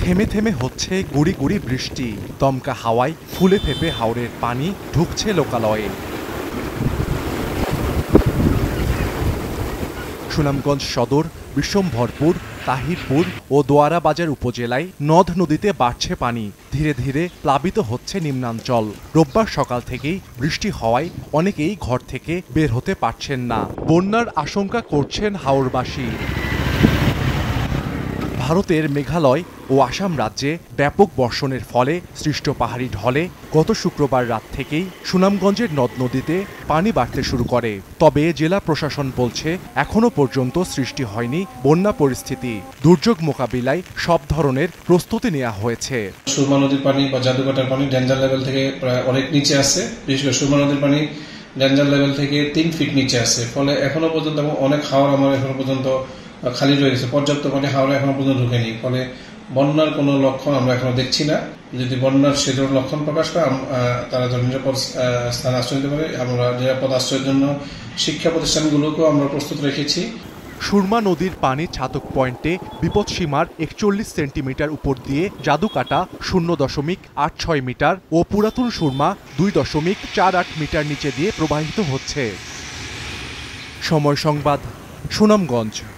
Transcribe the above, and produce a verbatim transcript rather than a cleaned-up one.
থেমে থেমে হচ্ছে গুড়ি গুড়ি বৃষ্টি, দমকা হাওয়ায় ফুলে ফেপে হাওরের পানি ঢুকছে লোকালয়ে। সুনামগঞ্জ সদর, বিশ্বম্ভরপুর, তাহিরপুর ও দোয়ারা বাজার উপজেলায় নদ নদীতে বাড়ছে পানি, ধীরে ধীরে প্লাবিত হচ্ছে নিম্নাঞ্চল। রোববার সকাল থেকেই বৃষ্টি হওয়ায় অনেকেই ঘর থেকে বের হতে পারছেন না। বন্যার আশঙ্কা করছেন হাওরবাসী। ভারতের মেঘালয় ও আসাম রাজ্যে ব্যাপক বর্ষণের ফলে সৃষ্ট পাহাড়ি ঢলে গত শুক্রবার রাত থেকেই সুনামগঞ্জের নদ নদীতে পানি বাড়তে শুরু করে। তবে জেলা প্রশাসন বলছে এখনো পর্যন্ত সৃষ্টি হয়নি বন্যা পরিস্থিতি। দুর্যোগ মোকাবিলায় সব ধরনের প্রস্তুতি নেওয়া হয়েছে। সুরমা নদীর পানি বা জাদুকাটার পানি ডেঞ্জার লেভেল থেকে প্রায় অনেক নিচে আছে। বিশেষ করে সুরমা নদীর পানি ডেঞ্জার লেভেল থেকে তিন ফিট নিচে আছে। ফলে এখনো পর্যন্ত অনেক হাওর আমার এখনো পর্যন্ত খালি রয়ে গেছে, পর্যাপ্ত পানি হাওড়া এখনো পর্যন্ত ঢুকেনি। ফলে বন্যার কোনো লক্ষণ আমরা এখনো দেখছি না। যদি বন্যার সে ধরনের লক্ষণ প্রকাশ পায় তারা যেন নিরাপদ স্থানে আশ্রয় নিতে পারে। আমরা নিরাপদ আশ্রয়ের জন্য শিক্ষা প্রতিষ্ঠানগুলোকেও আমরা প্রস্তুত রেখেছি। সুরমা নদীর পানি ছাতক পয়েন্টে বিপদসীমার একচল্লিশ সেন্টিমিটার উপর দিয়ে জাদুকাটা শূন্য দশমিক আট ছয় মিটার ও পুরাতন সুরমা দুই দশমিক চার আট মিটার নিচে দিয়ে প্রবাহিত হচ্ছে। সময় সংবাদ, সুনামগঞ্জ।